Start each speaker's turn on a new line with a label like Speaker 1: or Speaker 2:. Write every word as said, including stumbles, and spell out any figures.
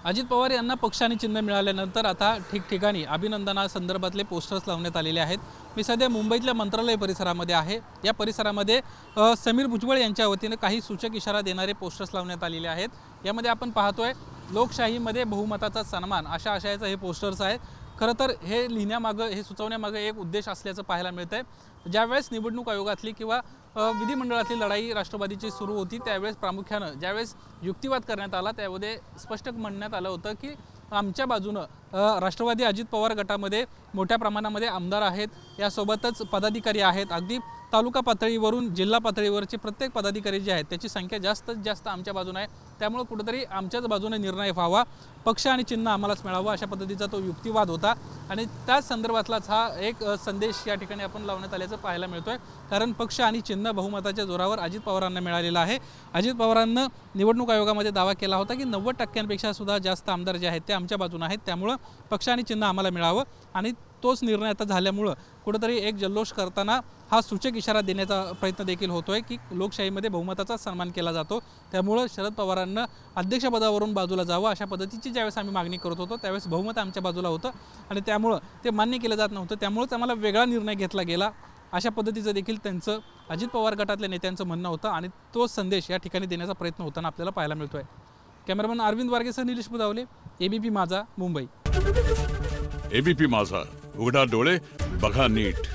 Speaker 1: अजित पवार यांना पक्ष आणि चिन्ह मिळाल्यानंतर आता ठिकठिकाणी अभिनंदनासंदर्भातले पोस्टर्स लावण्यात आलेले आहेत। मी सध्या मुंबईतल्या मंत्रालय परिसरामध्ये आहे। या परिसरामध्ये समीर भुजबळ यांच्या वतीने काही सूचक इशारा देणारे पोस्टर्स लावण्यात आलेले आहेत। यामध्ये आपण पाहतोय लोकशाहीमध्ये बहुमताचा सन्मान अशा आशयाचं हे पोस्टर्स आहे। खरं तर हे लिहिण्यामागं हे सुचवण्यामागं एक उद्देश असल्याचं पाहायला मिळतंय। ज्यावेळेस निवडणूक आयोगातली किंवा विधिमंडळातली लढाई राष्ट्रवादीची सुरू होती त्यावेळेस प्रामुख्याने ज्यावेळेस युक्तिवाद करण्यात आला त्यामध्ये स्पष्ट म्हणण्यात आलं होतं की आमच्या बाजूनं राष्ट्रवादी अजित पवार गटामध्ये मोठ्या प्रमाणामध्ये आमदार आहेत, यासोबतच पदाधिकारी आहेत। अगदी तालुका पातळीवरून जिल्हा पातळीवरचे प्रत्येक पदाधिकारी जे आहेत त्याची संख्या जास्तच जास्त आमच्या बाजूने आहे। त्यामुळे कुठेतरी आमच्याच बाजूने निर्णय व्हावा, पक्ष आणि चिन्ह आम्हालाच मिळावं अशा पद्धतीचा तो युक्तिवाद होता आणि त्याच संदर्भातलाच हा एक संदेश या ठिकाणी आपण लावण्यात आल्याचं पाहायला मिळतोय। कारण पक्ष आणि चिन्ह बहुमताच्या जोरावर अजित पवारांना मिळालेला आहे। अजित पवारांना निवडणूक आयोगामध्ये दावा केला होता की नव्वद टक्क्यांपेक्षा सुद्धा जास्त आमदार जे आहेत ते आमच्या बाजूने आहेत, त्यामुळे पक्ष आणि चिन्ह आम्हाला मिळावं आणि तोच निर्णय आता झाल्यामुळे कुठेतरी एक जल्लोष करताना हा सूचक इशारा देण्याचा प्रयत्न देखील होतोय की लोकशाहीमध्ये बहुमताचा सन्मान केला जातो। त्यामुळे शरद पवारांना अध्यक्षपदावरून बाजूला जावं अशा पद्धतीची ज्यावेळेस आम्ही मागणी करत होतो त्यावेळेस बहुमत आमच्या बाजूला होतं आणि त्यामुळे ते मान्य केलं जात नव्हतं। त्यामुळेच आम्हाला वेगळा निर्णय घेतला गेला अशा पद्धतीचं देखील त्यांचं अजित पवार गटातल्या नेत्यांचं म्हणणं होतं आणि तो संदेश या ठिकाणी देण्याचा प्रयत्न होताना आपल्याला पाहायला मिळतोय। कॅमेरामन अरविंद वारगेसह निलेश बुदावले, एबीपी माझा, मुंबई।
Speaker 2: एबीपी माझा, उघडा डोळे बघा नीट।